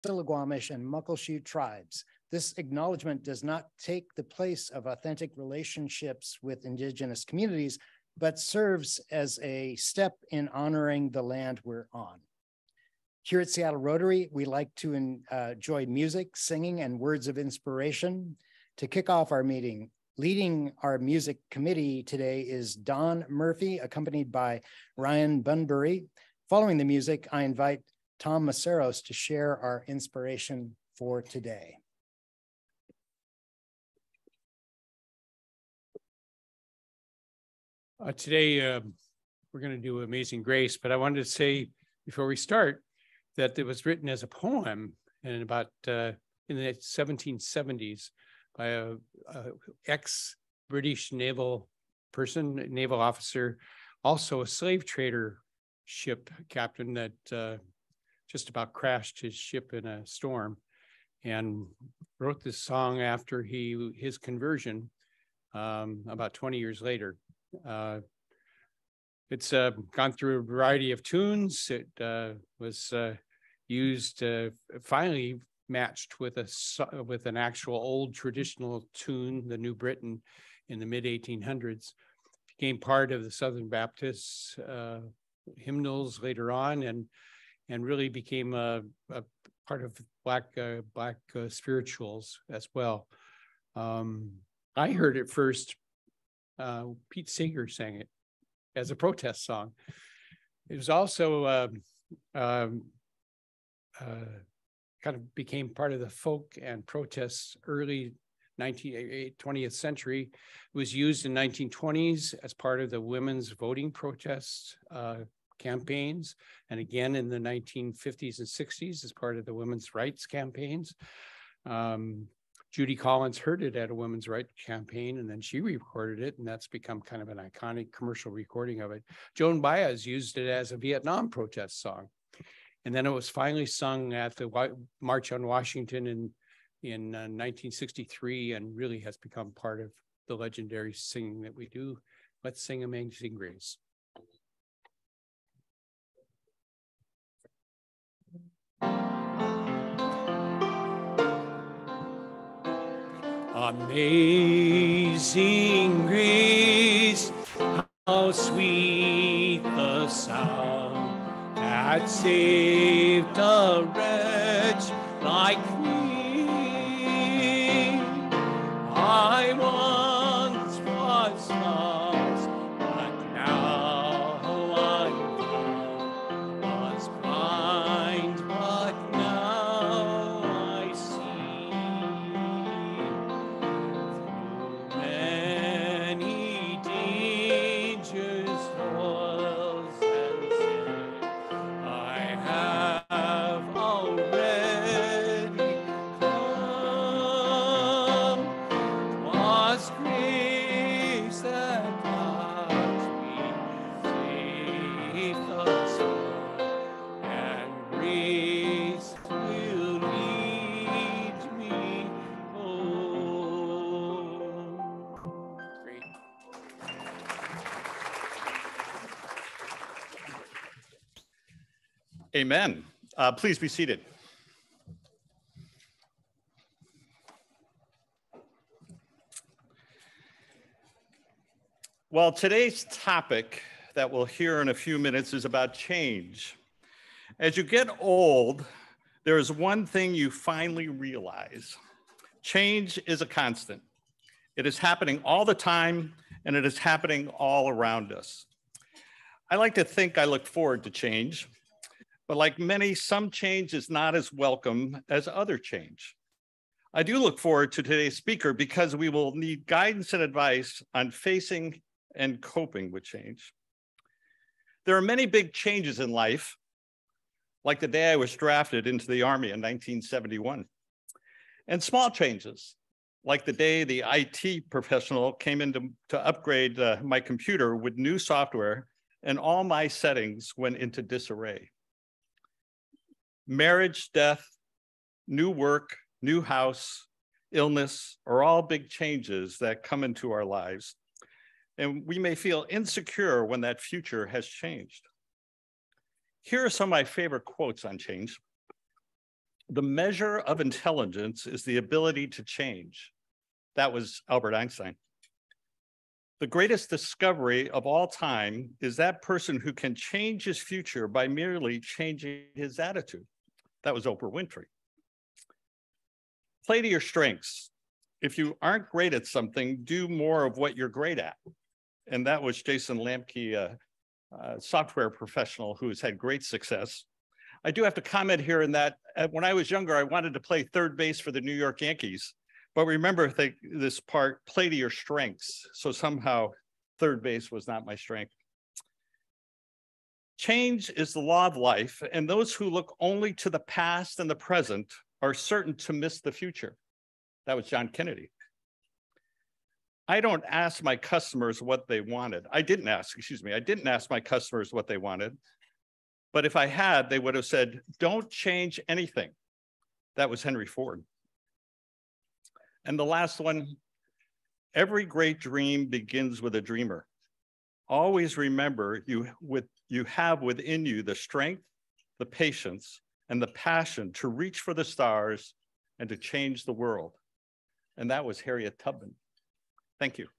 Stillaguamish, and Muckleshoot tribes. This acknowledgement does not take the place of authentic relationships with Indigenous communities, but serves as a step in honoring the land we're on. Here at Seattle Rotary, we like to enjoy music, singing, and words of inspiration. To kick off our meeting, leading our music committee today is Don Murphy, accompanied by Ryan Bunbury. Following the music, I invite Tom Maceros to share our inspiration for today. Today, we're going to do Amazing Grace, but I wanted to say before we start that it was written as a poem in about in the 1770s by a ex-British naval officer, also a slave trader ship captain that just about crashed his ship in a storm, and wrote this song after his conversion about 20 years later. It's gone through a variety of tunes. It was used, finally matched with an actual old traditional tune, the New Britain, in the mid-1800s. Became part of the Southern Baptist hymnals later on, and really became a part of Black spirituals as well. I heard it first. Pete Seeger sang it as a protest song. It was also kind of became part of the folk and protests early 20th century. It was used in 1920s as part of the women's voting protests campaigns, and again in the 1950s and 60s as part of the women's rights campaigns. Judy Collins heard it at a women's rights campaign, and then she recorded it, and that's become kind of an iconic commercial recording of it. Joan Baez used it as a Vietnam protest song. And then it was finally sung at the March on Washington in 1963, and really has become part of the legendary singing that we do. Let's sing Amazing Grace. Amazing grace, how sweet the sound that saved a wretch like me. I once was lost, but now I'm found. Was blind, but now I see. Many dangers, toils, and sin I have already come. 'Twas grace that brought me safe thus far, and grace will lead me home. Great. Amen. Please be seated. Well, today's topic that we'll hear in a few minutes is about change. As you get old, there is one thing you finally realize. Change is a constant. It is happening all the time, and it is happening all around us. I like to think I look forward to change, but like many, some change is not as welcome as other change. I do look forward to today's speaker because we will need guidance and advice on facing and coping with change. There are many big changes in life, like the day I was drafted into the Army in 1971, and small changes, like the day the IT professional came in to upgrade my computer with new software and all my settings went into disarray. Marriage, death, new work, new house, illness are all big changes that come into our lives. And we may feel insecure when that future has changed. Here are some of my favorite quotes on change. The measure of intelligence is the ability to change. That was Albert Einstein. The greatest discovery of all time is that person who can change his future by merely changing his attitude. That was Oprah Winfrey. Play to your strengths. If you aren't great at something, do more of what you're great at. And that was Jason Lamke, a software professional who has had great success. I do have to comment here in that when I was younger, I wanted to play third base for the New York Yankees. But remember this part, play to your strengths. So somehow third base was not my strength. Change is the law of life, and those who look only to the past and the present are certain to miss the future. That was John Kennedy. I don't ask my customers what they wanted. I didn't ask my customers what they wanted. But if I had, they would have said, don't change anything. That was Henry Ford. And the last one, every great dream begins with a dreamer. Always remember you have within you the strength, the patience, and the passion to reach for the stars and to change the world. And that was Harriet Tubman. Thank you.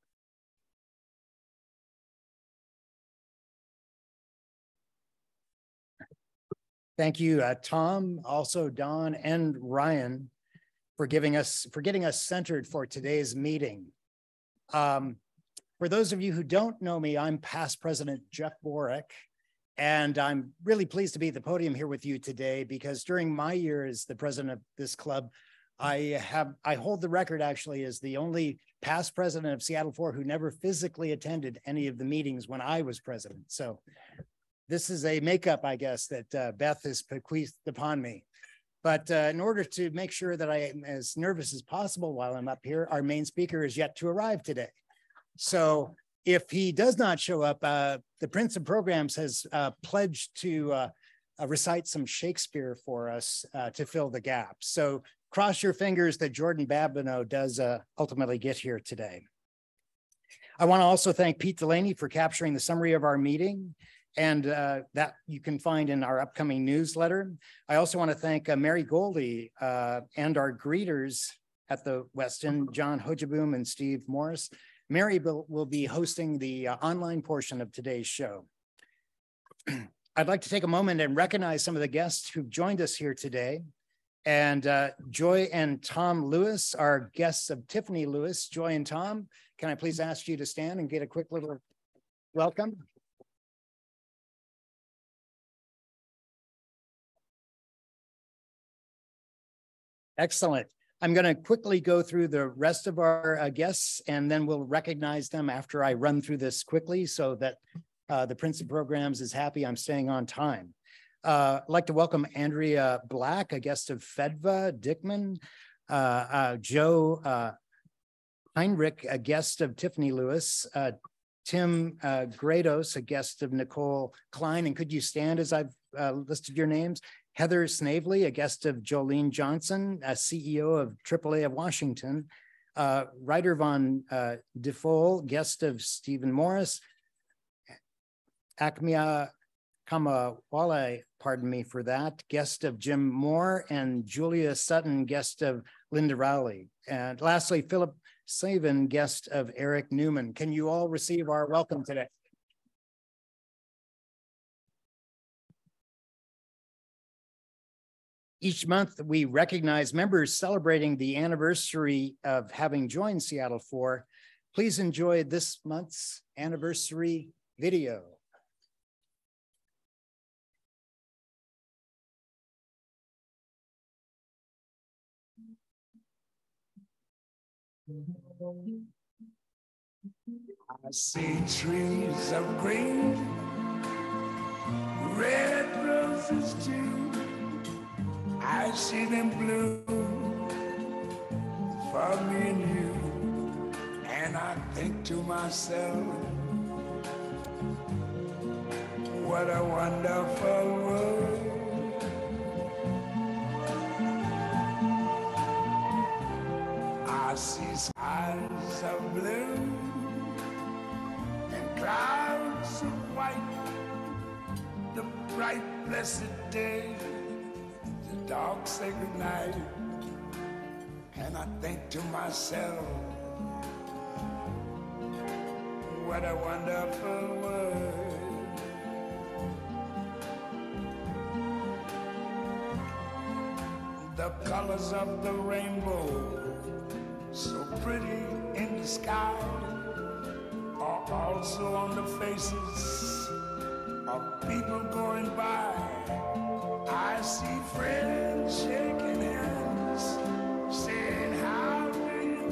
Thank you, Tom, also Don and Ryan, for getting us centered for today's meeting. For those of you who don't know me, I'm past President Jeff Borick, and I'm really pleased to be at the podium here with you today because during my year as the president of this club, I hold the record actually as the only past president of Seattle 4 who never physically attended any of the meetings when I was president. So this is a makeup, I guess, that Beth has bequeathed upon me. But in order to make sure that I am as nervous as possible while I'm up here, our main speaker is yet to arrive today. So if he does not show up, the Prince of Programs has pledged to recite some Shakespeare for us to fill the gap. So cross your fingers that Jordan Babineaux does ultimately get here today. I want to also thank Pete Delaney for capturing the summary of our meeting, and that you can find in our upcoming newsletter. I also want to thank Mary Goldie and our greeters at the West End, John Hojaboom and Steve Morris. Mary will be hosting the online portion of today's show. I'd like to take a moment and recognize some of the guests who've joined us here today. And Joy and Tom Lewis are guests of Tiffany Lewis. Joy and Tom, can I please ask you to stand and get a quick little welcome? Excellent. I'm going to quickly go through the rest of our guests, and then we'll recognize them after I run through this quickly so that the Prince of Programs is happy I'm staying on time. I'd like to welcome Andrea Black, a guest of FEDVA, Dickman, Joe Heinrich, a guest of Tiffany Lewis, Tim Grados, a guest of Nicole Klein, and could you stand as I've listed your names? Heather Snavely, a guest of Jolene Johnson, a CEO of AAA of Washington, Ryder von DeFol, guest of Stephen Morris, Akmia Kamawale, pardon me for that, guest of Jim Moore, and Julia Sutton, guest of Linda Rowley. And lastly, Philip Savin, guest of Eric Newman. Can you all receive our welcome today? Each month, we recognize members celebrating the anniversary of having joined Seattle 4. Please enjoy this month's anniversary video. I see trees of green, red roses too. I see them bloom for me and you, and I think to myself, what a wonderful world. I see skies of blue and clouds of white, the bright blessed day, the dogs say goodnight, and I think to myself, what a wonderful world. The colors of the rainbow, so pretty in the sky, are also on the faces of people going by. I see friends shaking hands, saying, how do you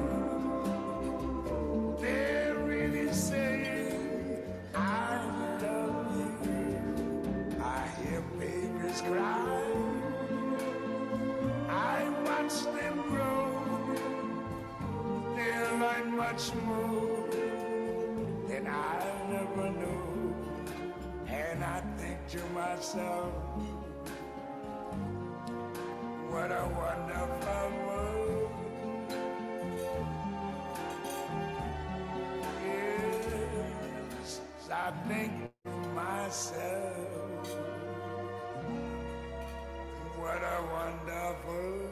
do? They're really saying, I love you. I hear babies cry. I watch them grow. They'll learn much more than I'll never know. And I think to myself, what a wonderful world. Yes, I think to myself, what a wonderful world.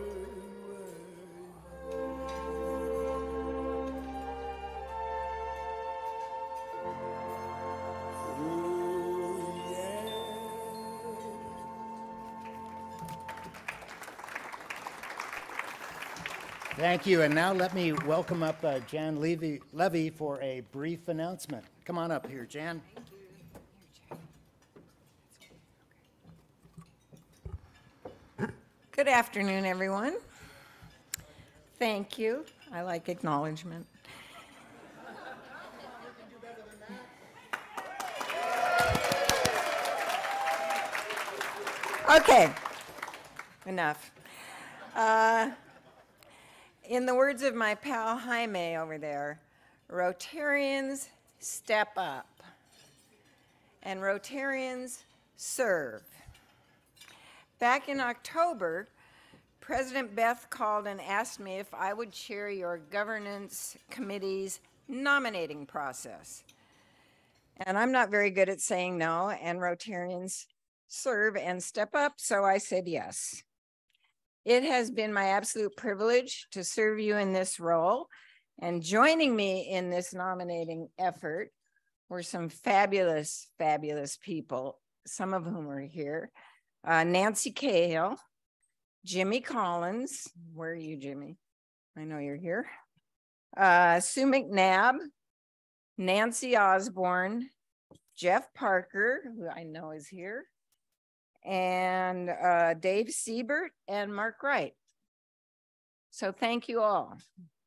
Thank you. And now let me welcome up Jan Levy for a brief announcement. Come on up here, Jan. Good afternoon, everyone. Thank you. I like acknowledgement. Okay, enough. In the words of my pal Jaime over there, Rotarians step up and Rotarians serve. Back in October, President Beth called and asked me if I would chair your governance committee's nominating process. And I'm not very good at saying no, and Rotarians serve and step up, so I said yes. It has been my absolute privilege to serve you in this role, and joining me in this nominating effort were some fabulous, fabulous people, some of whom are here. Nancy Cahill, Jimmy Collins, where are you, Jimmy? I know you're here. Sue McNabb, Nancy Osborne, Jeff Parker, who I know is here, and Dave Siebert and Mark Wright. So thank you all.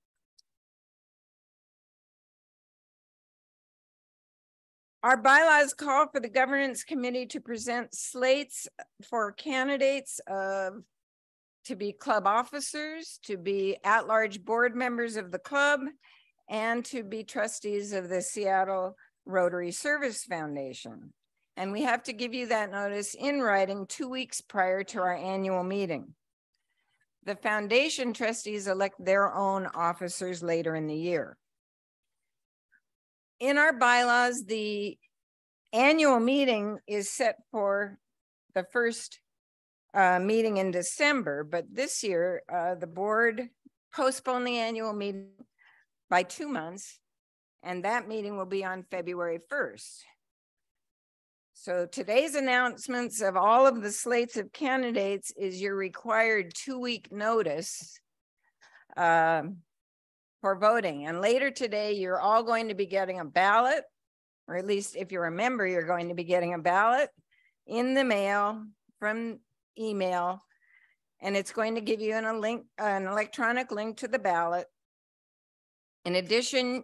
Our bylaws call for the governance committee to present slates for candidates to be club officers, to be at-large board members of the club, and to be trustees of the Seattle Rotary Service Foundation. And we have to give you that notice in writing 2 weeks prior to our annual meeting. The foundation trustees elect their own officers later in the year. In our bylaws, the annual meeting is set for the first meeting in December, but this year the board postponed the annual meeting by 2 months, and that meeting will be on February 1st. So today's announcements of all of the slates of candidates is your required 2-week notice for voting. And later today, you're all going to be getting a ballot, or at least if you're a member, you're going to be getting a ballot in the mail from email, and it's going to give you an electronic link to the ballot. In addition,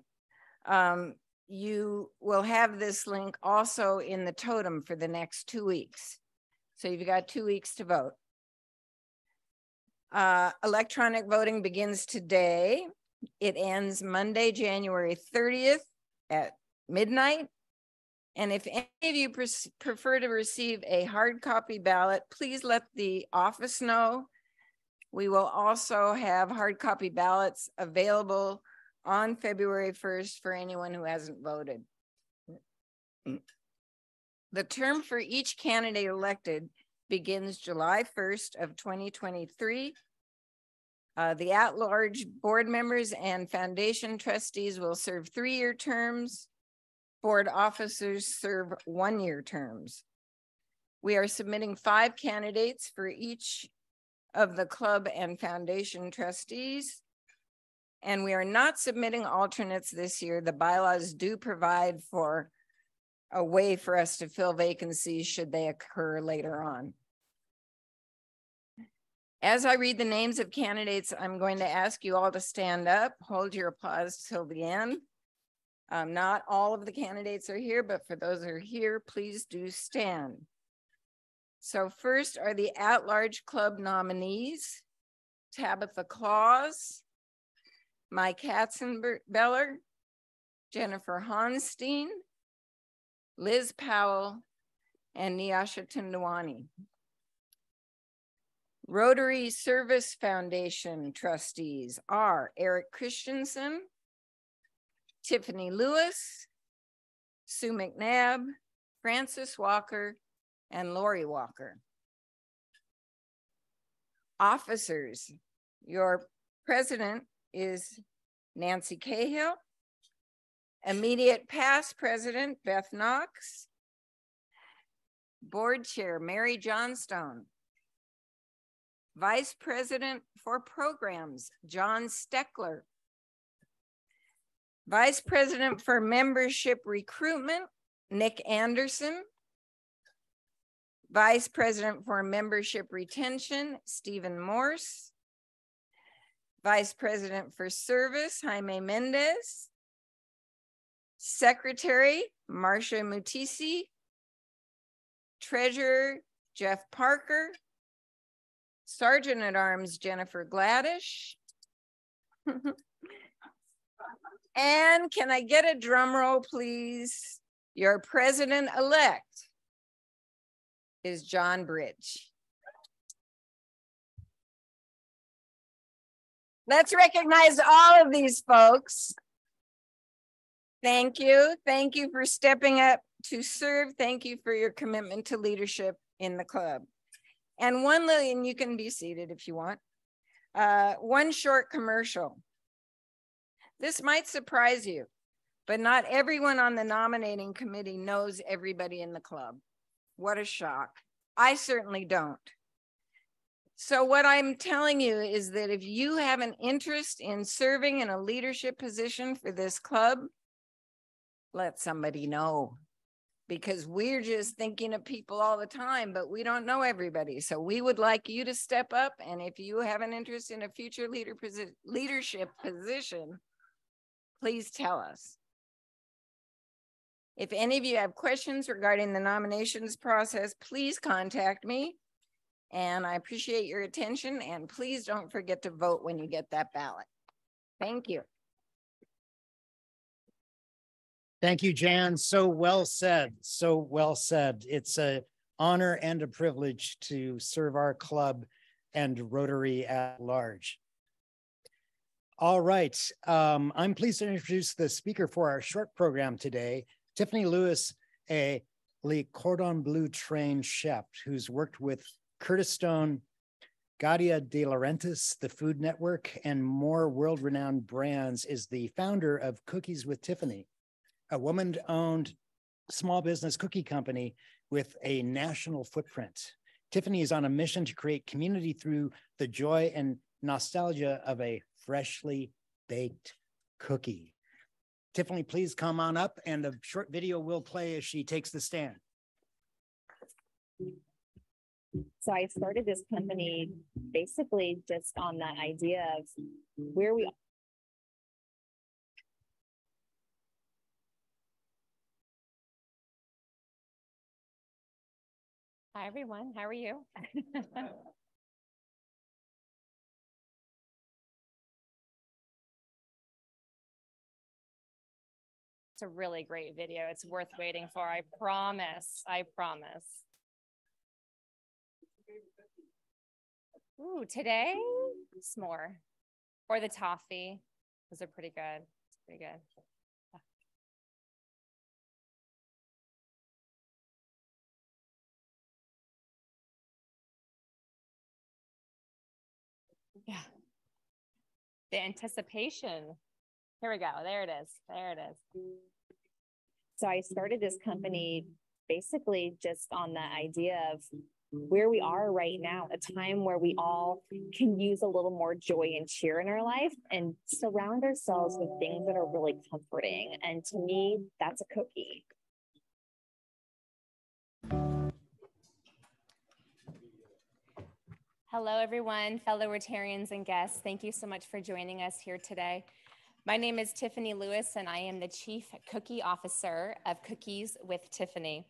you will have this link also in the totem for the next 2 weeks. So you've got 2 weeks to vote. Electronic voting begins today. It ends Monday, January 30th at midnight. And if any of you prefer to receive a hard copy ballot, please let the office know. We will also have hard copy ballots available on February 1st for anyone who hasn't voted. The term for each candidate elected begins July 1st of 2023. The at-large board members and foundation trustees will serve 3-year terms. Board officers serve 1-year terms. We are submitting 5 candidates for each of the club and foundation trustees. And we are not submitting alternates this year. The bylaws do provide for a way for us to fill vacancies should they occur later on. As I read the names of candidates, I'm going to ask you all to stand up, hold your applause till the end. Not all of the candidates are here, but for those who are here, please do stand. So first are the at-large club nominees: Tabitha Claus, Mike Katzenbeller, Jennifer Honstein, Liz Powell, and Nyasha Tindwani. Rotary Service Foundation trustees are Eric Christensen, Tiffany Lewis, Sue McNabb, Francis Walker, and Lori Walker. Officers, your president is Nancy Cahill, immediate past president Beth Knox, board chair Mary Johnstone, vice president for programs John Steckler, vice president for membership recruitment Nick Anderson, vice president for membership retention Stephen Morse, vice president for service Jaime Mendez, secretary Marcia Mutisi, treasurer Jeff Parker, sergeant at arms Jennifer Gladish. And can I get a drum roll, please? Your president-elect is John Bridge. Let's recognize all of these folks. Thank you. Thank you for stepping up to serve. Thank you for your commitment to leadership in the club. And and you can be seated if you want. One short commercial. This might surprise you, but not everyone on the nominating committee knows everybody in the club. What a shock. I certainly don't. So what I'm telling you is that if you have an interest in serving in a leadership position for this club, let somebody know, because we're just thinking of people all the time, but we don't know everybody. So we would like you to step up. And if you have an interest in a future leadership position, please tell us. If any of you have questions regarding the nominations process, please contact me. And I appreciate your attention. And please don't forget to vote when you get that ballot. Thank you. Thank you, Jan. So well said. So well said. It's an honor and a privilege to serve our club and Rotary at large. All right. I'm pleased to introduce the speaker for our short program today, Tiffany Lewis, a Le Cordon Bleu trained chef who's worked with Curtis Stone, Gadia De Laurentiis, the Food Network, and more world-renowned brands, is the founder of Cookies with Tiffany, a woman-owned small business cookie company with a national footprint. Tiffany is on a mission to create community through the joy and nostalgia of a freshly baked cookie. Tiffany, please come on up, and a short video will play as she takes the stand. So I started this company basically just on that idea of where we Hi, everyone. How are you? It's a really great video. It's worth waiting for. I promise. I promise. Ooh, today, s'more or the toffee. Those are pretty good. It's pretty good. Yeah. The anticipation. Here we go. There it is. There it is. So I started this company basically just on the idea of where we are right now, a time where we all can use a little more joy and cheer in our life and surround ourselves with things that are really comforting. And to me, that's a cookie. Hello, everyone, fellow Rotarians and guests. Thank you so much for joining us here today. My name is Tiffany Lewis, and I am the Chief Cookie Officer of Cookies with Tiffany.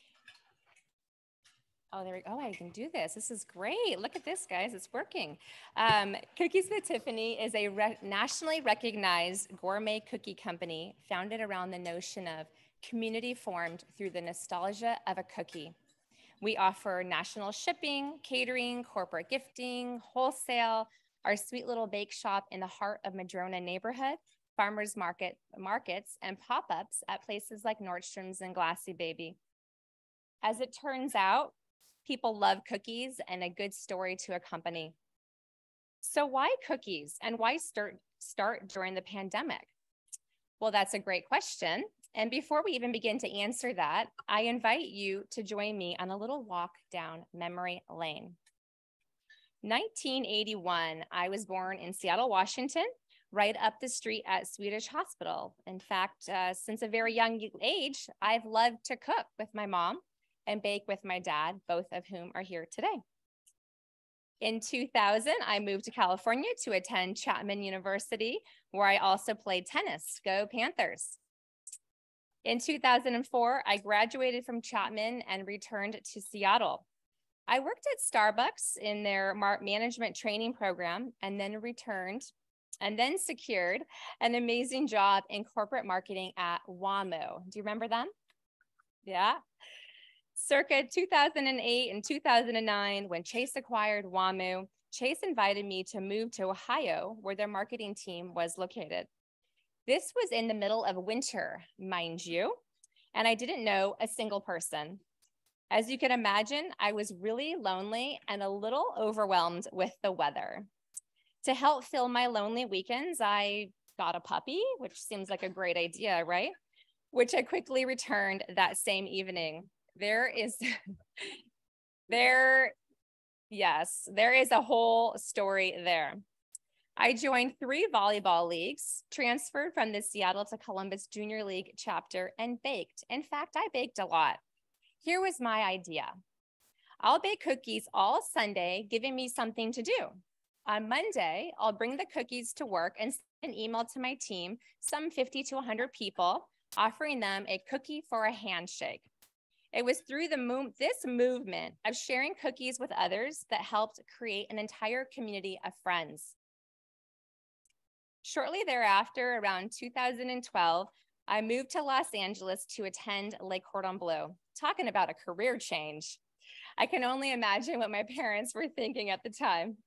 Oh, there we go. Oh, I can do this. This is great. Look at this, guys. It's working. Cookies with Tiffany is a nationally recognized gourmet cookie company founded around the notion of community formed through the nostalgia of a cookie. We offer national shipping, catering, corporate gifting, wholesale, our sweet little bake shop in the heart of Madrona neighborhood, farmers markets, and pop-ups at places like Nordstrom's and Glassy Baby. As it turns out, people love cookies and a good story to accompany. So why cookies and why start during the pandemic? Well, that's a great question. And before we even begin to answer that, I invite you to join me on a little walk down memory lane. 1981, I was born in Seattle, Washington, right up the street at Swedish Hospital. In fact, since a very young age, I've loved to cook with my mom and bake with my dad, both of whom are here today. In 2000, I moved to California to attend Chapman University, where I also played tennis. Go Panthers. In 2004, I graduated from Chapman and returned to Seattle. I worked at Starbucks in their management training program and then returned and then secured an amazing job in corporate marketing at WAMU. Do you remember them? Yeah. Circa 2008 and 2009, when Chase acquired WAMU, Chase invited me to move to Ohio, where their marketing team was located. This was in the middle of winter, mind you, and I didn't know a single person. As you can imagine, I was really lonely and a little overwhelmed with the weather. To help fill my lonely weekends, I got a puppy, which seems like a great idea, right? Which I quickly returned that same evening. There is a whole story there. I joined 3 volleyball leagues, transferred from the Seattle to Columbus Junior League chapter, and baked. In fact, I baked a lot. Here was my idea. I'll bake cookies all Sunday, giving me something to do. On Monday, I'll bring the cookies to work and send an email to my team, some 50 to 100 people, offering them a cookie for a handshake. It was through this movement of sharing cookies with others that helped create an entire community of friends. Shortly thereafter, around 2012, I moved to Los Angeles to attend Le Cordon Bleu. Talking about a career change. I can only imagine what my parents were thinking at the time.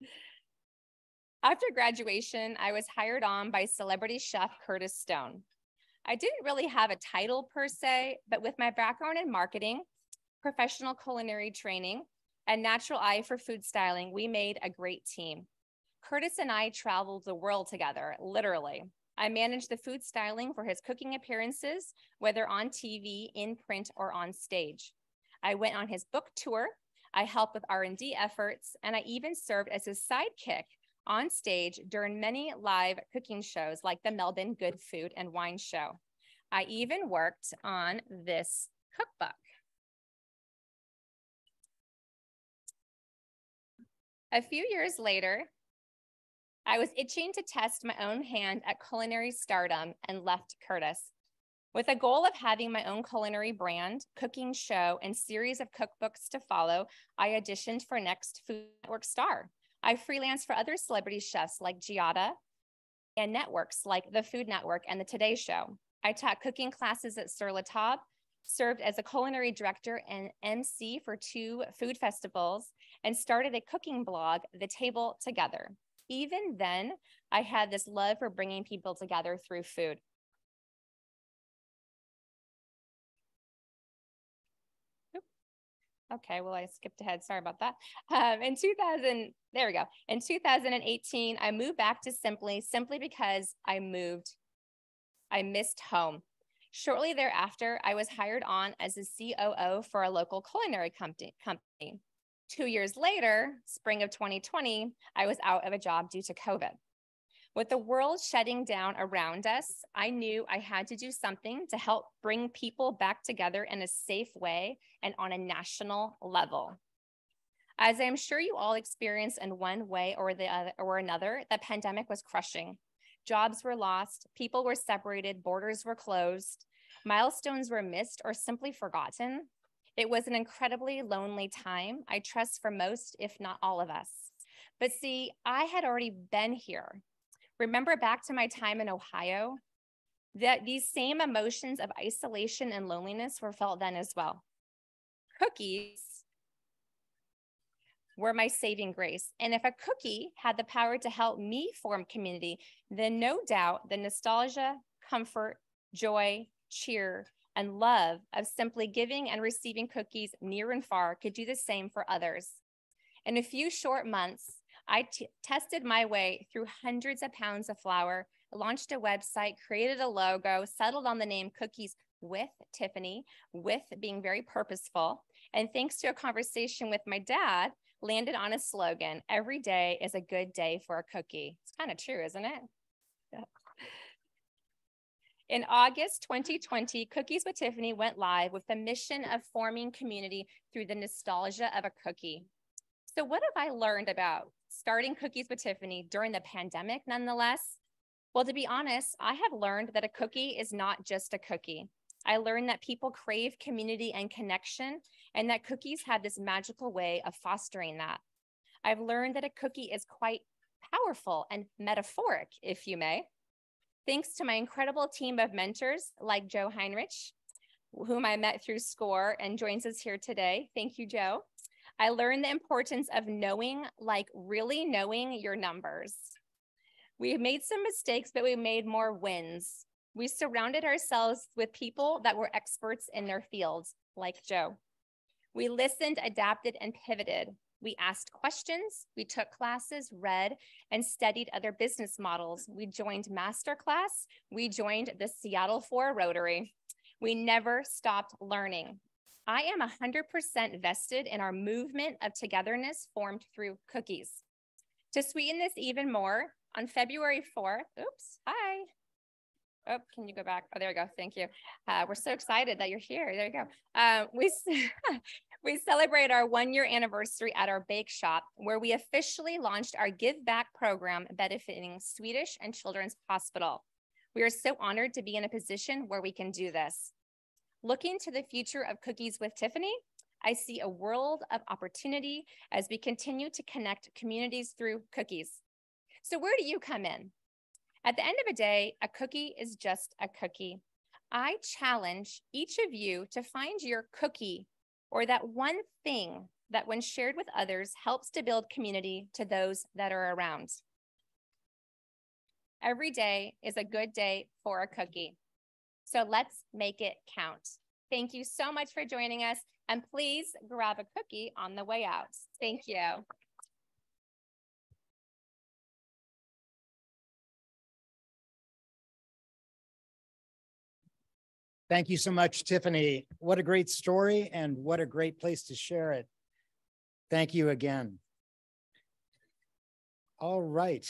After graduation, I was hired on by celebrity chef Curtis Stone. I didn't really have a title per se, but with my background in marketing, professional culinary training, and natural eye for food styling, we made a great team. Curtis and I traveled the world together, literally. I managed the food styling for his cooking appearances, whether on TV, in print, or on stage. I went on his book tour, I helped with R&D efforts, and I even served as his sidekick on stage during many live cooking shows like the Melbourne Good Food and Wine Show. I even worked on this cookbook. A few years later, I was itching to test my own hand at culinary stardom and left Curtis. With a goal of having my own culinary brand, cooking show, and series of cookbooks to follow, I auditioned for Next Food Network Star. I freelanced for other celebrity chefs like Giada and networks like the Food Network and the Today Show. I taught cooking classes at Sur La Table, served as a culinary director and MC for 2 food festivals, and started a cooking blog, The Table Together. Even then, I had this love for bringing people together through food. Okay, well, I skipped ahead. Sorry about that. There we go. In 2018, I moved back to simply because I missed home. Shortly thereafter, I was hired on as a COO for a local culinary company. 2 years later, spring of 2020, I was out of a job due to COVID. With the world shutting down around us, I knew I had to do something to help bring people back together in a safe way and on a national level. As I'm sure you all experienced in one way or another, the pandemic was crushing. Jobs were lost, people were separated, borders were closed, milestones were missed or simply forgotten. It was an incredibly lonely time, I trust for most, if not all of us. But see, I had already been here. Remember back to my time in Ohio, that these same emotions of isolation and loneliness were felt then as well. Cookies were my saving grace. And if a cookie had the power to help me form community, then no doubt the nostalgia, comfort, joy, cheer, and love of simply giving and receiving cookies near and far could do the same for others. In a few short months, I tested my way through hundreds of pounds of flour, launched a website, created a logo, settled on the name Cookies with Tiffany, with being very purposeful. And thanks to a conversation with my dad, landed on a slogan, every day is a good day for a cookie. It's kind of true, isn't it? In August 2020, Cookies with Tiffany went live with the mission of forming community through the nostalgia of a cookie. So what have I learned about starting Cookies with Tiffany during the pandemic nonetheless? Well, to be honest, I have learned that a cookie is not just a cookie. I learned that people crave community and connection, and that cookies have this magical way of fostering that. I've learned that a cookie is quite powerful and metaphoric, if you may. Thanks to my incredible team of mentors like Joe Heinrich, whom I met through SCORE and joins us here today. Thank you, Joe. I learned the importance of knowing, like really knowing your numbers. We made some mistakes, but we made more wins. We surrounded ourselves with people that were experts in their fields, like Joe. We listened, adapted, and pivoted. We asked questions, we took classes, read, and studied other business models. We joined Masterclass, we joined the Seattle 4 Rotary. We never stopped learning. I am 100% vested in our movement of togetherness formed through cookies. To sweeten this even more, on February 4th, oops, hi. Oh, can you go back? Oh, there we go. Thank you. We're so excited that you're here. There you go. We celebrate our 1-year anniversary at our bake shop, where we officially launched our Give Back program benefiting Swedish and Children's Hospital. We are so honored to be in a position where we can do this. Looking to the future of Cookies with Tiffany, I see a world of opportunity as we continue to connect communities through cookies. So where do you come in? At the end of the day, a cookie is just a cookie. I challenge each of you to find your cookie, or that one thing that when shared with others helps to build community to those that are around. Every day is a good day for a cookie. So let's make it count. Thank you so much for joining us, and please grab a cookie on the way out. Thank you. Thank you so much, Tiffany. What a great story, and what a great place to share it. Thank you again. All right.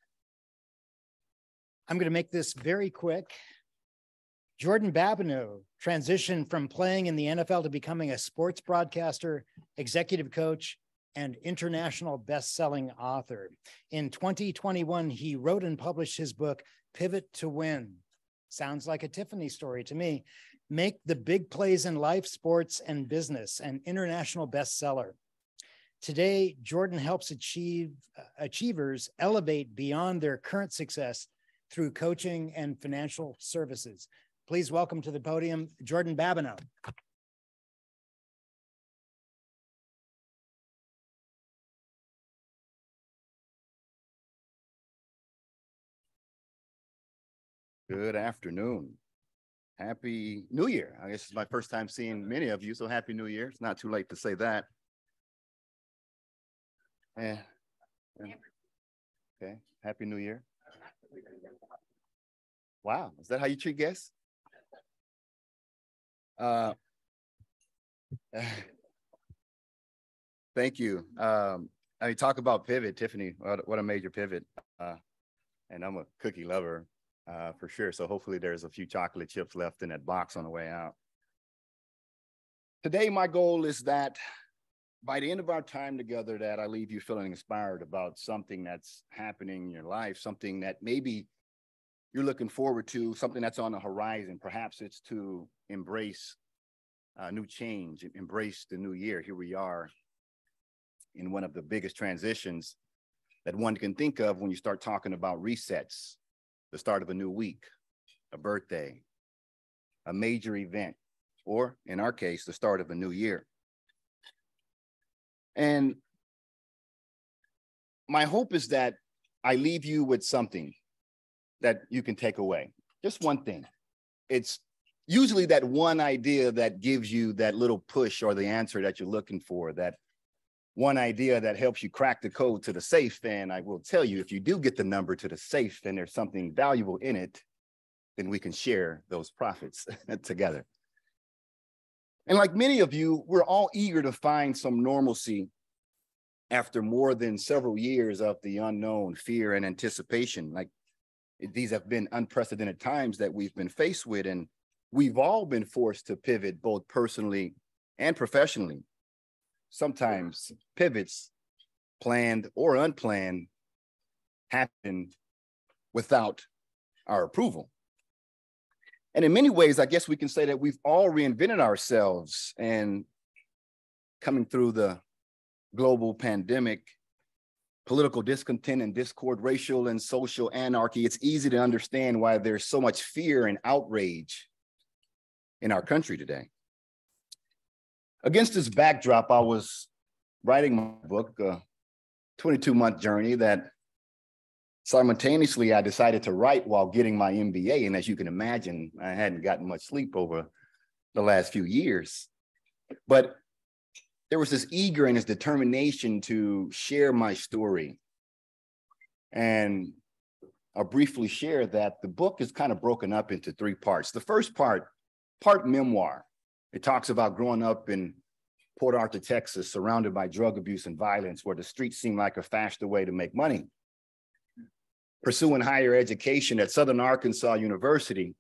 I'm going to make this very quick. Jordan Babineaux transitioned from playing in the NFL to becoming a sports broadcaster, executive coach, and international best-selling author. In 2021, he wrote and published his book, Pivot to Win. Sounds like a Tiffany story to me. Make the big plays in life, sports, and business, an international bestseller. Today, Jordan helps achievers elevate beyond their current success through coaching and financial services. Please welcome to the podium, Jordan Babineaux. Good afternoon. Happy New Year. I guess it's my first time seeing many of you, so Happy New Year. It's not too late to say that. Yeah. Okay, Happy New Year. Wow, is that how you treat guests? Thank you. I mean, talk about pivot, Tiffany. What a major pivot. And I'm a cookie lover for sure. So hopefully there's a few chocolate chips left in that box on the way out. Today, my goal is that by the end of our time together, that I leave you feeling inspired about something that's happening in your life, something that maybe you're looking forward to, something that's on the horizon. Perhaps it's to embrace new change, embrace the new year. Here we are in one of the biggest transitions that one can think of when you start talking about resets, the start of a new week, a birthday, a major event, or in our case, the start of a new year. And my hope is that I leave you with something that you can take away. Just one thing. It's usually that one idea that gives you that little push or the answer that you're looking for, that one idea that helps you crack the code to the safe. And I will tell you, if you do get the number to the safe and there's something valuable in it, then we can share those profits together. And like many of you, we're all eager to find some normalcy after more than several years of the unknown, fear, and anticipation. Like, these have been unprecedented times that we've been faced with, and we've all been forced to pivot both personally and professionally. Sometimes pivots, planned or unplanned, happen without our approval. And in many ways, I guess we can say that we've all reinvented ourselves, and coming through the global pandemic, political discontent and discord, racial and social anarchy, it's easy to understand why there's so much fear and outrage in our country today. Against this backdrop, I was writing my book, a 22-month journey that simultaneously I decided to write while getting my MBA. And as you can imagine, I hadn't gotten much sleep over the last few years. But there was this eager and this determination to share my story. And I'll briefly share that the book is kind of broken up into three parts. The first part memoir. It talks about growing up in Port Arthur, Texas, surrounded by drug abuse and violence, where the streets seemed like a faster way to make money. Pursuing higher education at Southern Arkansas University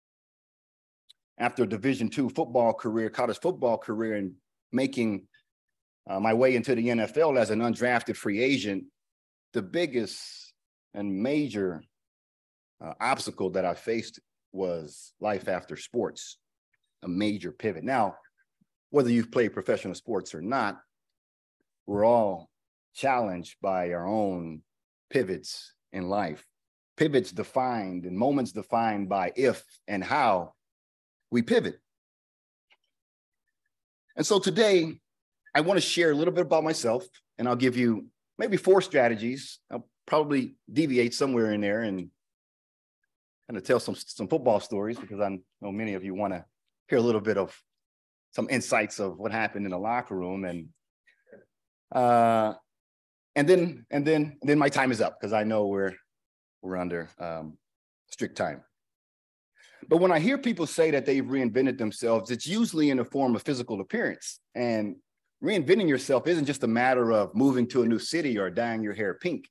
after a Division II football career, college football career, and making my way into the NFL as an undrafted free agent. The biggest and major obstacle that I faced was life after sports, a major pivot. Now, whether you've played professional sports or not, we're all challenged by our own pivots in life. Pivots defined and moments defined by if and how we pivot. And so today, I want to share a little bit about myself, and I'll give you maybe 4 strategies. I'll probably deviate somewhere in there and kind of tell some football stories, because I know many of you want to hear a little bit of some insights of what happened in the locker room, and then my time is up, because I know we're under strict time. But when I hear people say that they've reinvented themselves, it's usually in the form of physical appearance. And reinventing yourself isn't just a matter of moving to a new city or dyeing your hair pink.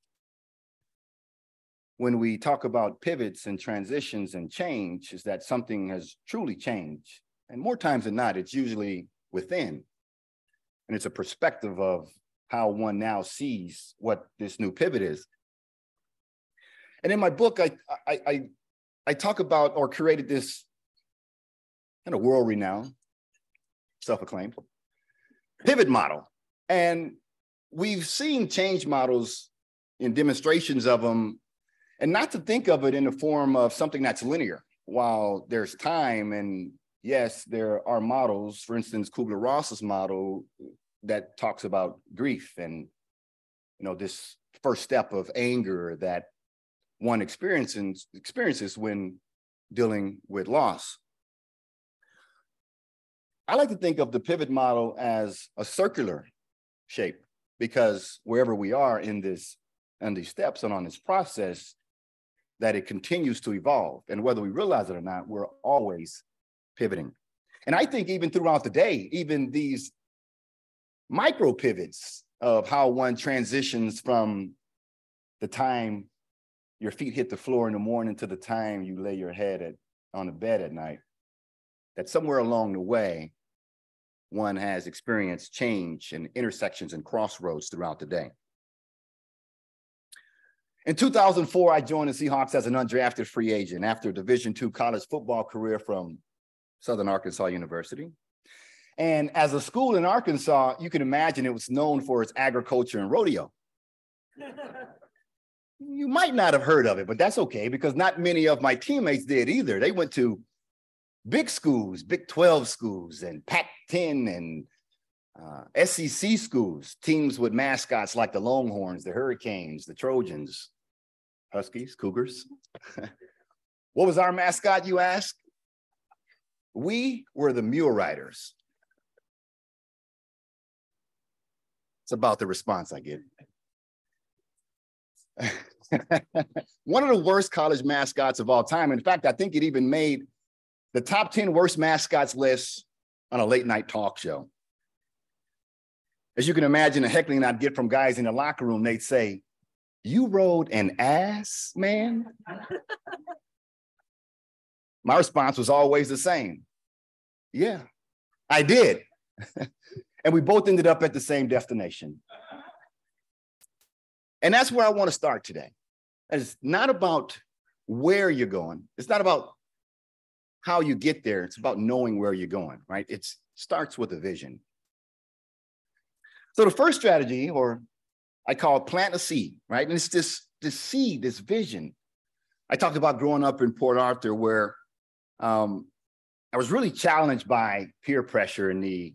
When we talk about pivots and transitions and change, is that something has truly changed. And more times than not, it's usually within. And it's a perspective of how one now sees what this new pivot is. And in my book, I talk about, or created this kind of world-renowned, self-acclaimed pivot model. And we've seen change models in demonstrations of them, and not to think of it in the form of something that's linear. While there's time, and yes, there are models, for instance, Kubler-Ross's model that talks about grief and, this first step of anger that one experiences when dealing with loss. I like to think of the pivot model as a circular shape, because wherever we are in these steps and on this process, that it continues to evolve. And whether we realize it or not, we're always pivoting. And I think even throughout the day, even these micro pivots of how one transitions from the time your feet hit the floor in the morning to the time you lay your head on the bed at night, that somewhere along the way, one has experienced change and intersections and crossroads throughout the day. In 2004, I joined the Seahawks as an undrafted free agent after a Division II college football career from Southern Arkansas University. And as a school in Arkansas, you can imagine it was known for its agriculture and rodeo. You might not have heard of it, but that's okay, because not many of my teammates did either. They went to big schools, Big 12 schools, and Pac-10 and SEC schools, teams with mascots like the Longhorns, the Hurricanes, the Trojans, Huskies, Cougars. What was our mascot, you ask? We were the Mule Riders. It's about the response I get. One of the worst college mascots of all time. In fact, I think it even made the top 10 worst mascots list on a late night talk show. As you can imagine, the heckling I'd get from guys in the locker room, they'd say, "You rode an ass, man?" My response was always the same. Yeah, I did. And we both ended up at the same destination. And that's where I want to start today. It's not about where you're going. It's not about how you get there. It's about knowing where you're going, right? It starts with a vision. So the first strategy, or I call it plant a seed, right? And it's this seed, this vision. I talked about growing up in Port Arthur, where I was really challenged by peer pressure and the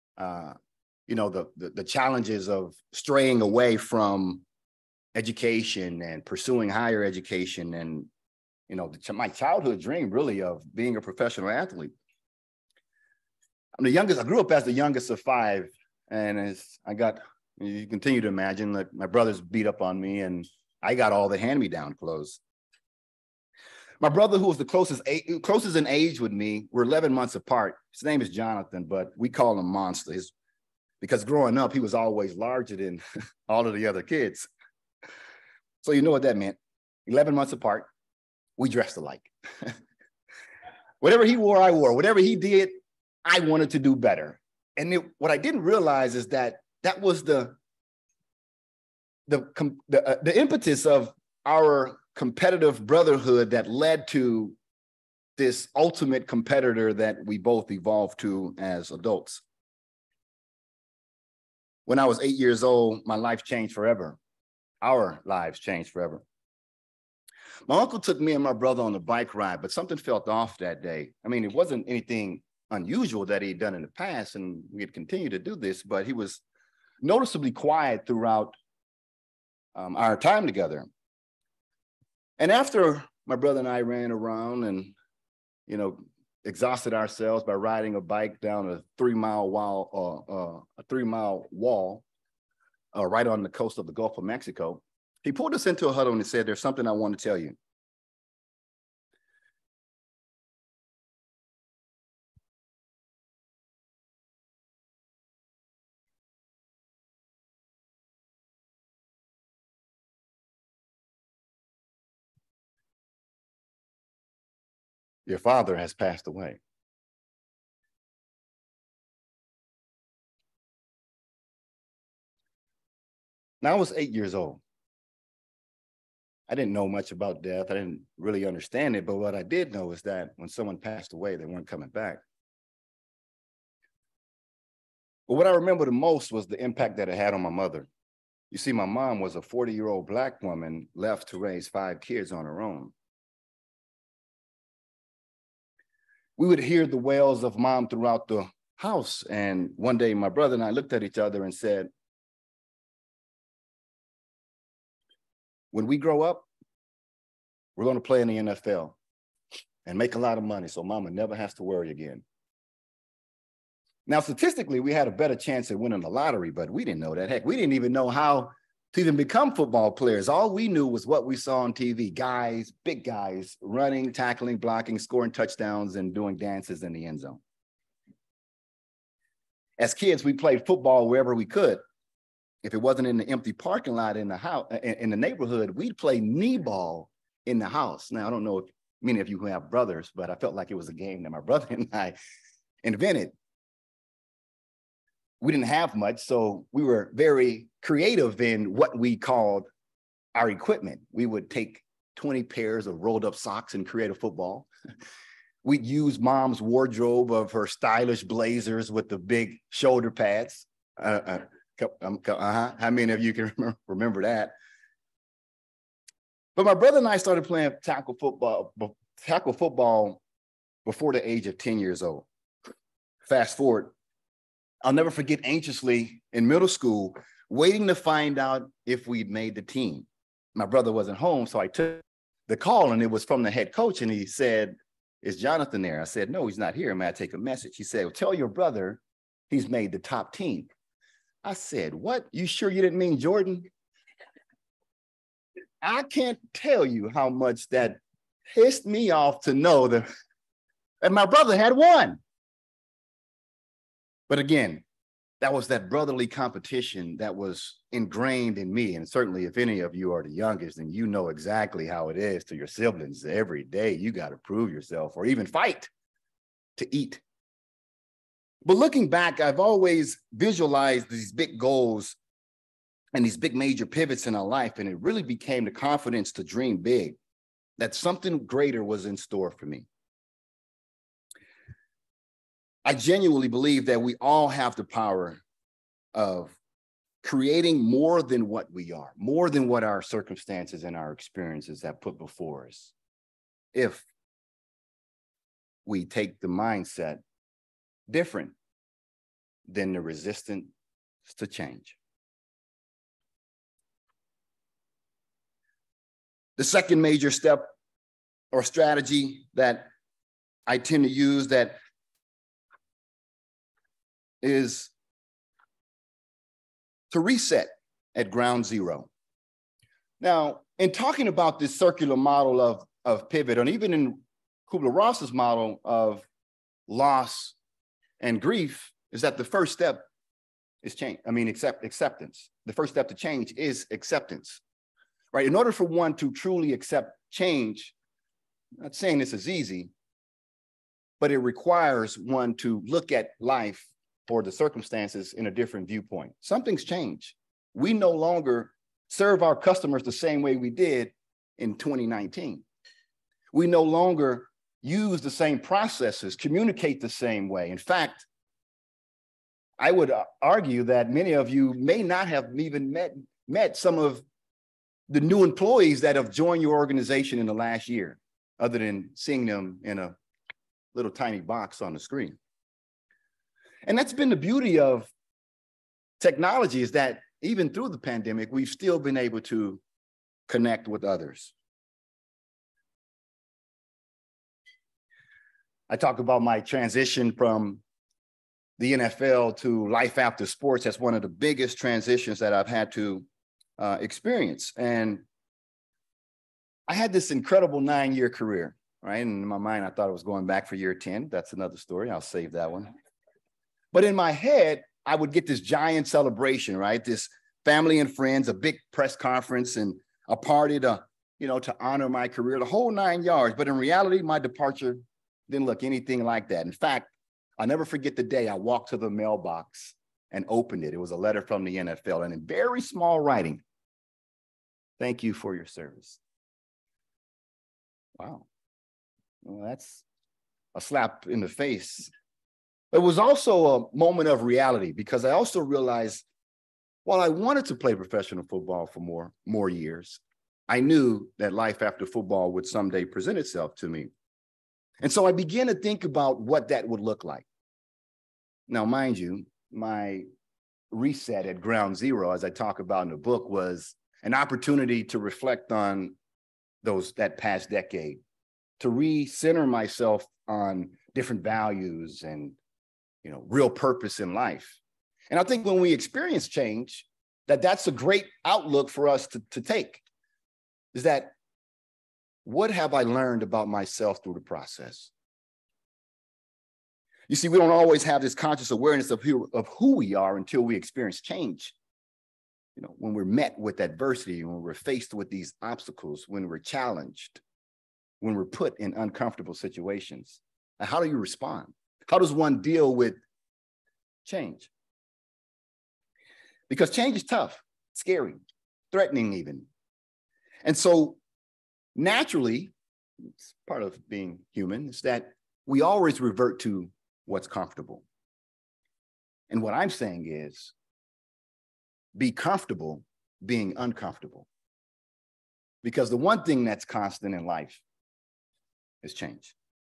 challenges of straying away from education and pursuing higher education, and my childhood dream really of being a professional athlete. I'm the youngest. I grew up as the youngest of five, and as you continue to imagine, like, my brothers beat up on me, and I got all the hand-me-down clothes. My brother, who was the closest in age with me, we're 11 months apart. His name is Jonathan, but we call him Monster. Because growing up, he was always larger than all of the other kids. So you know what that meant. 11 months apart, we dressed alike. Whatever he wore, I wore. Whatever he did, I wanted to do better. And what I didn't realize is that was the impetus of our competitive brotherhood that led to this ultimate competitor that we both evolved to as adults. When I was 8 years old, my life changed forever. Our lives changed forever. My uncle took me and my brother on a bike ride, but something felt off that day. I mean, it wasn't anything unusual that he'd done in the past, and we had continued to do this, but he was noticeably quiet throughout our time together. And after my brother and I ran around and, exhausted ourselves by riding a bike down a 3-mile wall right on the coast of the Gulf of Mexico, he pulled us into a huddle and he said, "There's something I want to tell you." Your father has passed away. Now, I was 8 years old. I didn't know much about death. I didn't really understand it, but what I did know is that when someone passed away, they weren't coming back. But what I remember the most was the impact that it had on my mother. You see, my mom was a 40-year-old Black woman left to raise 5 kids on her own. We would hear the wails of mom throughout the house. And one day my brother and I looked at each other and said, when we grow up, we're going to play in the NFL and make a lot of money so mama never has to worry again. Now, statistically, we had a better chance at winning the lottery, but we didn't know that. Heck, we didn't even know how to even become football players. All we knew was what we saw on TV, guys, big guys, running, tackling, blocking, scoring touchdowns, and doing dances in the end zone. As kids, we played football wherever we could. If it wasn't in the empty parking lot in the house, in the neighborhood, we'd play knee ball in the house. Now, I don't know if many of you who have brothers, but I felt like it was a game that my brother and I invented. We didn't have much, so we were very creative in what we called our equipment. We would take 20 pairs of rolled up socks and create a football. We'd use mom's wardrobe of her stylish blazers with the big shoulder pads. How many of you can remember that? But my brother and I started playing tackle football before the age of 10 years old. Fast forward, I'll never forget anxiously in middle school, waiting to find out if we'd made the team. My brother wasn't home, so I took the call, and it was from the head coach, and he said, "Is Jonathan there?" I said, "No, he's not here. May I take a message?" He said, "Well, tell your brother he's made the top team." I said, "What? You sure you didn't mean Jordan?" I can't tell you how much that pissed me off to know that my brother had won. But again, that was that brotherly competition that was ingrained in me. And certainly if any of you are the youngest, then you know exactly how it is to your siblings. Every day you got to prove yourself or even fight to eat. But looking back, I've always visualized these big goals and these big major pivots in our life. And it really became the confidence to dream big, that something greater was in store for me. I genuinely believe that we all have the power of creating more than what we are, more than what our circumstances and our experiences have put before us, if we take the mindset different than the resistance to change. The second major step or strategy that I tend to use that is to reset at ground zero. Now, in talking about this circular model of pivot, and even in Kubler-Ross's model of loss and grief, is that the first step is change. Acceptance. The first step to change is acceptance, right? In order for one to truly accept change, I'm not saying this is easy, but it requires one to look at life or the circumstances in a different viewpoint. Something's changed. We no longer serve our customers the same way we did in 2019. We no longer use the same processes, communicate the same way. In fact, I would argue that many of you may not have even met some of the new employees that have joined your organization in the last year, other than seeing them in a little tiny box on the screen. And that's been the beauty of technology, is that even through the pandemic, we've still been able to connect with others. I talk about my transition from the NFL to life after sports as one of the biggest transitions that I've had to experience. And I had this incredible 9-year career, right? And in my mind, I thought I was going back for year 10. That's another story. I'll save that one. But in my head, I would get this giant celebration, right? This family and friends, a big press conference, and a party to honor my career, the whole 9 yards. But in reality, my departure didn't look anything like that. In fact, I'll never forget the day I walked to the mailbox and opened it. It was a letter from the NFL, and in very small writing, "Thank you for your service." Wow. Well, that's a slap in the face. It was also a moment of reality, because I also realized while I wanted to play professional football for more years, I knew that life after football would someday present itself to me. And so I began to think about what that would look like. Now, mind you, my reset at ground zero, as I talk about in the book, was an opportunity to reflect on that past decade, to recenter myself on different values and real purpose in life. And I think when we experience change, that's a great outlook for us to take, is that what have I learned about myself through the process? You see, we don't always have this conscious awareness of who we are until we experience change. When we're met with adversity, when we're faced with these obstacles, when we're challenged, when we're put in uncomfortable situations. Now, how do you respond? How does one deal with change? Because change is tough, scary, threatening even. And so naturally, it's part of being human, is that we always revert to what's comfortable. And what I'm saying is, be comfortable being uncomfortable. Because the one thing that's constant in life is change.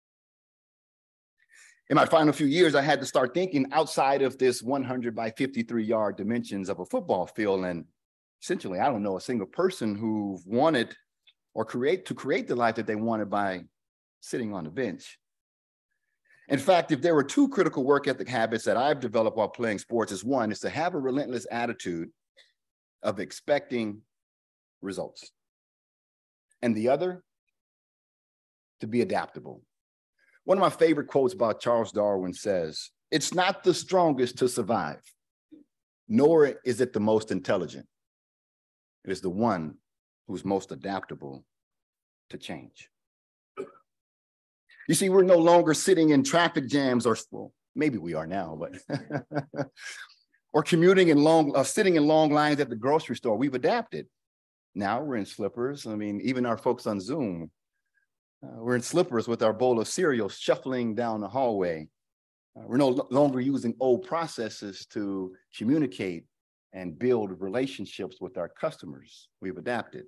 In my final few years, I had to start thinking outside of this 100 by 53-yard dimensions of a football field. And essentially, I don't know a single person who wanted or create the life that they wanted by sitting on the bench. In fact, if there were two critical work ethic habits that I've developed while playing sports, is one is to have a relentless attitude of expecting results. And the other, to be adaptable. One of my favorite quotes about Charles Darwin says, "It's not the strongest to survive, nor is it the most intelligent. It is the one who's most adaptable to change." You see, we're no longer sitting in traffic jams, or well, maybe we are now, but or commuting in sitting in long lines at the grocery store. We've adapted. Now we're in slippers. I mean, even our folks on Zoom, we're in slippers with our bowl of cereal shuffling down the hallway. We're no longer using old processes to communicate and build relationships with our customers. We've adapted.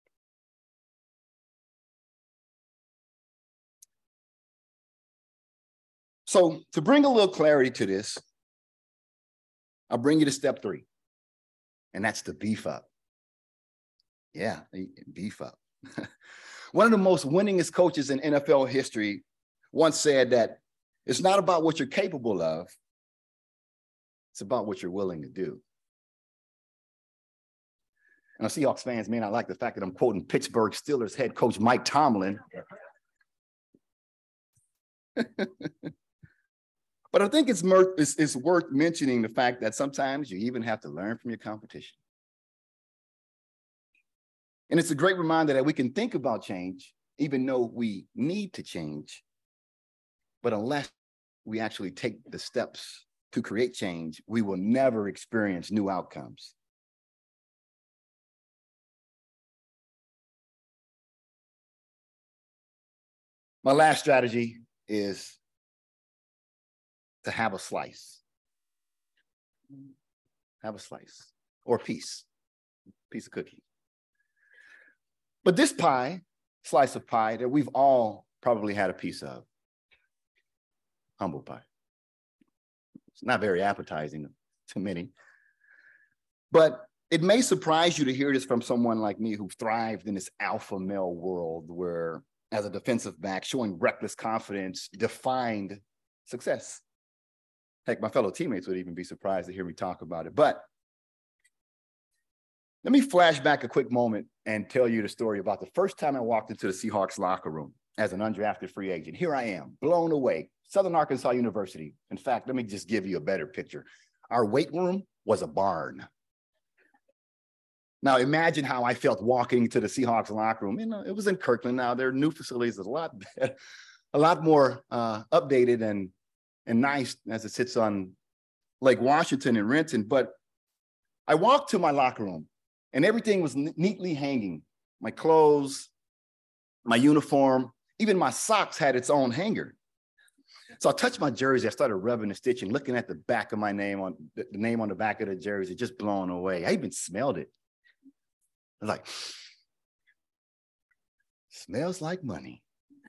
So to bring a little clarity to this, I'll bring you to step 3, and that's to beef up. Yeah, beef up. One of the most winningest coaches in NFL history once said that it's not about what you're capable of, it's about what you're willing to do. And Seahawks fans may not like the fact that I'm quoting Pittsburgh Steelers head coach Mike Tomlin. But I think it's worth mentioning the fact that sometimes you even have to learn from your competition. And it's a great reminder that we can think about change, even though we need to change. But unless we actually take the steps to create change, we will never experience new outcomes. My last strategy is to have a slice. Have a slice or a piece of cookie. But this slice of pie that we've all probably had a piece of, humble pie. It's not very appetizing to many, but it may surprise you to hear this from someone like me who thrived in this alpha male world where, as a defensive back, showing reckless confidence defined success. Heck, my fellow teammates would even be surprised to hear me talk about it. But let me flash back a quick moment and tell you the story about the first time I walked into the Seahawks locker room as an undrafted free agent. Here I am, blown away. Southern Arkansas University. In fact, let me just give you a better picture. Our weight room was a barn. Now imagine how I felt walking into the Seahawks locker room. It was in Kirkland. Now their new facilities is a lot more updated and nice as it sits on Lake Washington in Renton. But I walked to my locker room and everything was neatly hanging. My clothes, my uniform, even my socks had its own hanger. So I touched my jersey. I started rubbing and stitching, looking at the back of my name on the name on the back of the jersey, just blown away. I even smelled it. I was like, smells like money.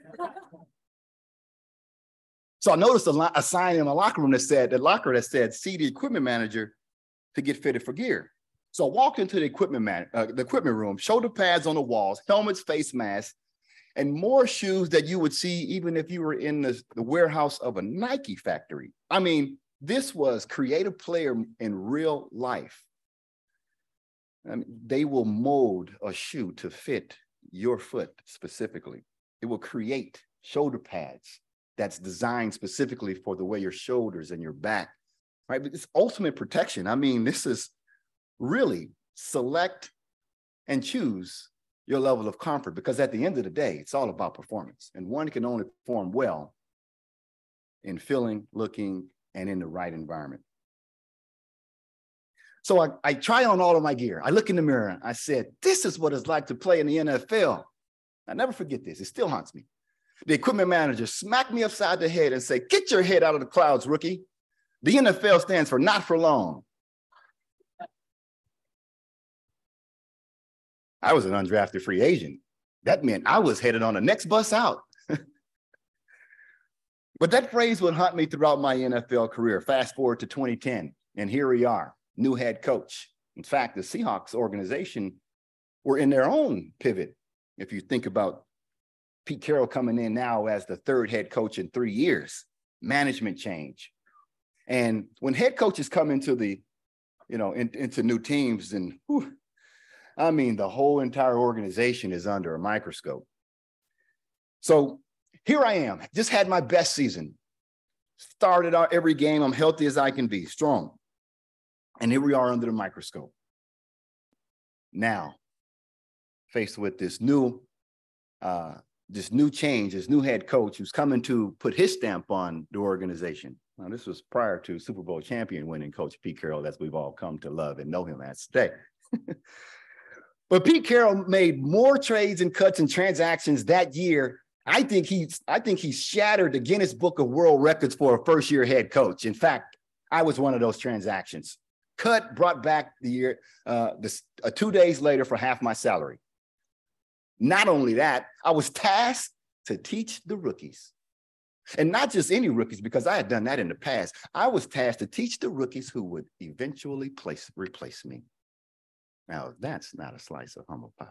So I noticed a sign in my locker room that said, see the equipment manager to get fitted for gear. So I walked into the equipment room, shoulder pads on the walls, helmets, face masks, and more shoes that you would see even if you were in the warehouse of a Nike factory. I mean, This was create a player in real life. I mean, they will mold a shoe to fit your foot specifically. It will create shoulder pads that's designed specifically for the way your shoulders and your back, right? But it's ultimate protection. I mean, this is really select and choose your level of comfort, because at the end of the day, it's all about performance. And one can only perform well in feeling, looking, and in the right environment. So I try on all of my gear. I look in the mirror and I said, this is what it's like to play in the NFL. I never forget this. It still haunts me. The equipment manager smacked me upside the head and said, get your head out of the clouds, rookie. The NFL stands for not for long. I was an undrafted free agent. That meant I was headed on the next bus out. But that phrase would haunt me throughout my NFL career. Fast forward to 2010, and here we are, new head coach. In fact, the Seahawks organization were in their own pivot. If you think about Pete Carroll coming in now as the third head coach in 3 years, management change. And when head coaches come into the, into new teams, and I mean, the whole entire organization is under a microscope. So here I am, just had my best season. Started out every game, I'm healthy as I can be, strong. And here we are under the microscope. Now, faced with this new change, this new head coach who's coming to put his stamp on the organization. Now, this was prior to Super Bowl champion winning coach Pete Carroll, as we've all come to love and know him as today. But Pete Carroll made more trades and cuts and transactions that year. I think he shattered the Guinness Book of World Records for a first-year head coach. In fact, I was one of those transactions. Cut, brought back the year 2 days later for half my salary. Not only that, I was tasked to teach the rookies. And not just any rookies, because I had done that in the past. I was tasked to teach the rookies who would eventually replace me. Now, that's not a slice of humble pie.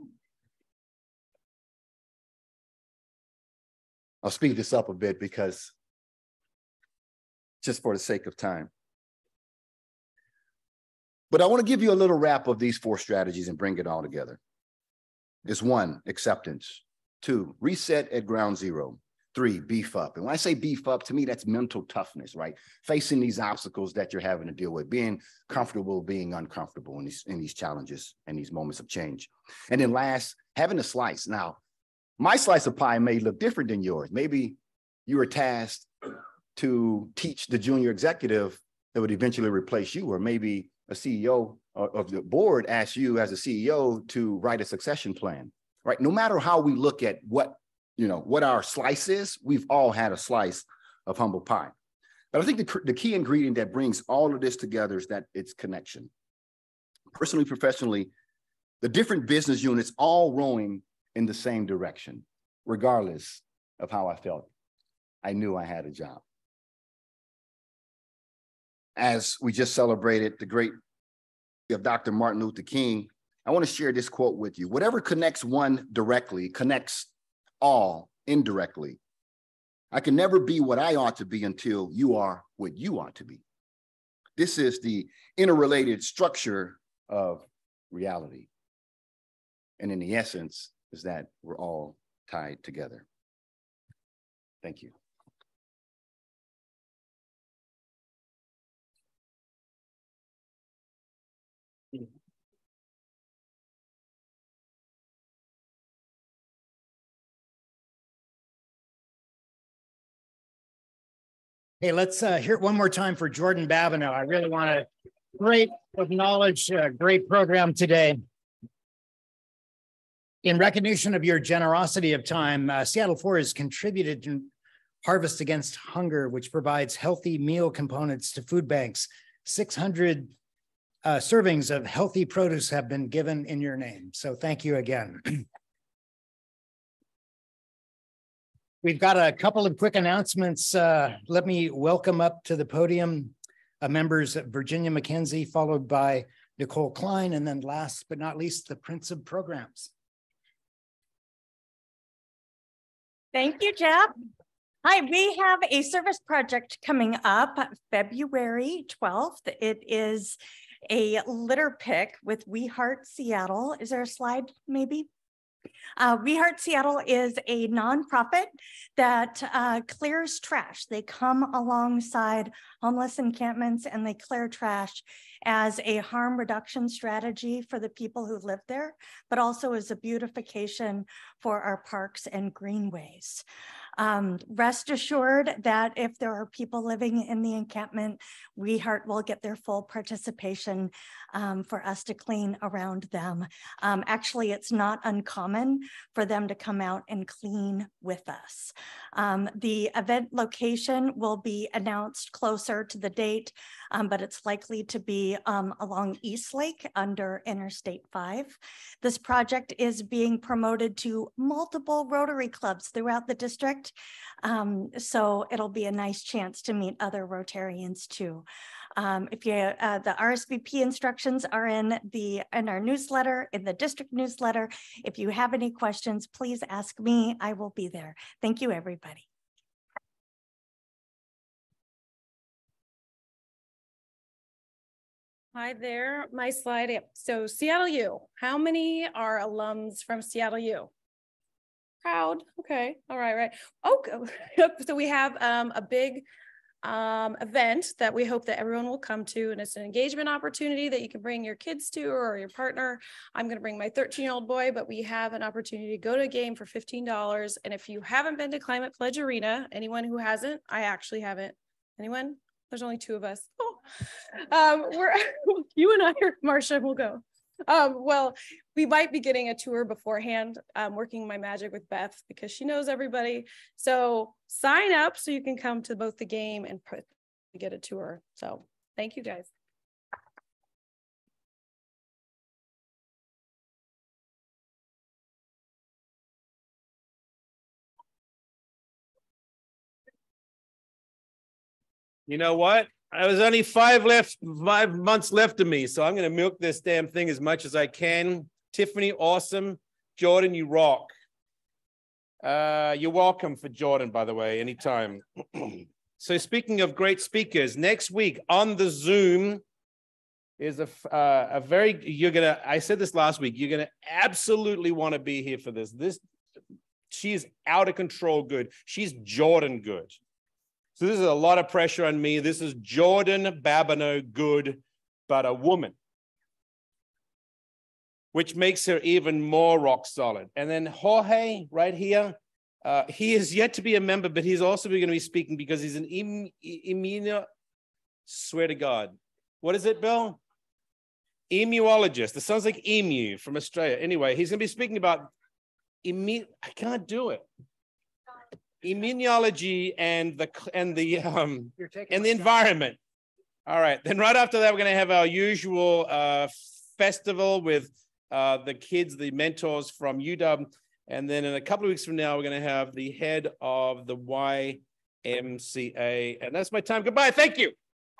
I'll speed this up a bit because just for the sake of time. But I want to give you a little wrap of these 4 strategies and bring it all together. It's 1, acceptance. 2, reset at ground zero. 3, beef up. And when I say beef up, to me, that's mental toughness, right? Facing these obstacles that you're having to deal with, being comfortable, being uncomfortable in these challenges and these moments of change. And then last, having a slice. Now, my slice of pie may look different than yours. Maybe you were tasked to teach the junior executive that would eventually replace you, or maybe a CEO of the board asks you as a CEO to write a succession plan, right? No matter how we look at what our slice is, we've all had a slice of humble pie. But I think the key ingredient that brings all of this together is that it's connection. Personally, professionally, the different business units all rowing in the same direction, regardless of how I felt. I knew I had a job. As we just celebrated the great of Dr. Martin Luther King, I want to share this quote with you. Whatever connects one directly connects all indirectly. I can never be what I ought to be until you are what you ought to be. This is the interrelated structure of reality. And in the essence is that we're all tied together. Thank you. Hey, let's hear it one more time for Jordan Babineaux. I really want to acknowledge a great program today. In recognition of your generosity of time, Seattle 4 has contributed to Harvest Against Hunger, which provides healthy meal components to food banks. 600 servings of healthy produce have been given in your name. So thank you again. We've got a couple of quick announcements. Let me welcome up to the podium members of Virginia McKenzie, followed by Nicole Klein, and then last but not least, the Prince of Programs. Thank you, Jeff. Hi, we have a service project coming up February 12th. It is a litter pick with We Heart Seattle. Is there a slide maybe? We Heart Seattle is a nonprofit that clears trash. They come alongside homeless encampments and they clear trash as a harm reduction strategy for the people who live there, but also as a beautification for our parks and greenways. Rest assured that if there are people living in the encampment, We Heart will get their full participation for us to clean around them. Actually, it's not uncommon for them to come out and clean with us. The event location will be announced closer to the date, but it's likely to be along East Lake under Interstate 5. This project is being promoted to multiple Rotary clubs throughout the district. So it'll be a nice chance to meet other Rotarians too. If you, the RSVP instructions are in our newsletter, in the district newsletter. If you have any questions, please ask me. I will be there. Thank you, everybody. Hi there, my slide. So Seattle U, how many are alums from Seattle U? Proud, okay, all right. Oh, so we have a big event that we hope that everyone will come to, and it's an engagement opportunity that you can bring your kids to or your partner. I'm going to bring my 13-year-old boy, but we have an opportunity to go to a game for $15. And if you haven't been to Climate Pledge Arena, anyone who hasn't, I actually haven't. Anyone? There's only 2 of us. Oh. You and I, Marcia, will go. Well, we might be getting a tour beforehand. I'm working my magic with Beth because she knows everybody. So sign up so you can come to both the game and get a tour. So thank you guys. You know what? I was only 5 months left of me, so I'm going to milk this damn thing as much as I can. Tiffany, awesome. Jordan, you rock. You're welcome for Jordan, by the way, anytime. So speaking of great speakers, next week on the Zoom is a very, I said this last week, you're going to absolutely want to be here for this. She's out of control good. She's Jordan good. So this is a lot of pressure on me. This is Jordan Babineaux good, but a woman, which makes her even more rock solid. And then Jorge right here, he is yet to be a member, but he's also going to be speaking because he's an swear to God. What is it, Bill? Emuologist. It sounds like emu from Australia. Anyway, he's going to be speaking about I can't do it. Immunology and the environment. All right. Then right after that, we're going to have our usual festival with the kids, the mentors from UW. And then in a couple of weeks from now, we're going to have the head of the YMCA. And that's my time. Goodbye. Thank you.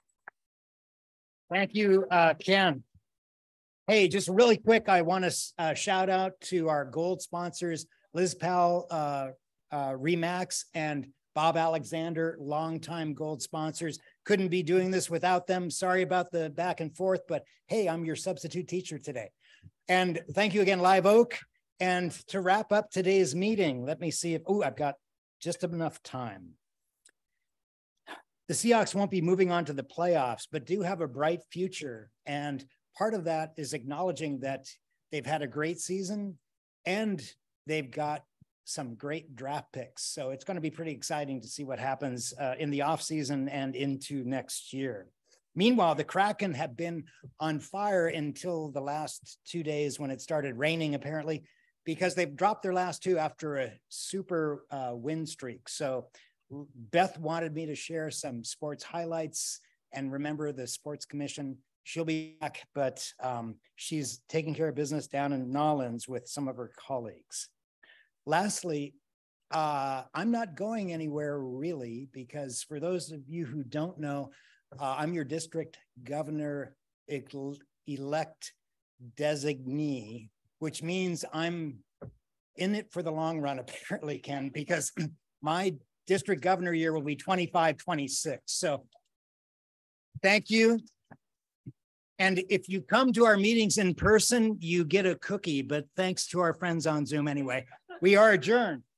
Thank you, Ken. Hey, just really quick, I want to shout out to our gold sponsors, Liz Powell, Remax, and Bob Alexander, longtime gold sponsors. Couldn't be doing this without them. Sorry about the back and forth, but hey, I'm your substitute teacher today. And thank you again, Live Oak. And to wrap up today's meeting, let me see if, I've got just enough time. The Seahawks won't be moving on to the playoffs, but do have a bright future. And part of that is acknowledging that they've had a great season and they've got some great draft picks. So it's going to be pretty exciting to see what happens in the offseason and into next year. Meanwhile, the Kraken have been on fire until the last 2 days when it started raining, apparently, because they've dropped their last 2 after a super win streak. So Beth wanted me to share some sports highlights, and remember the sports commission, she'll be back, but she's taking care of business down in Nollins with some of her colleagues. Lastly, I'm not going anywhere really, because for those of you who don't know, I'm your district governor elect designee, which means I'm in it for the long run, apparently, Ken, because my district governor year will be 25, 26. So thank you. And if you come to our meetings in person, you get a cookie, but thanks to our friends on Zoom anyway. We are adjourned.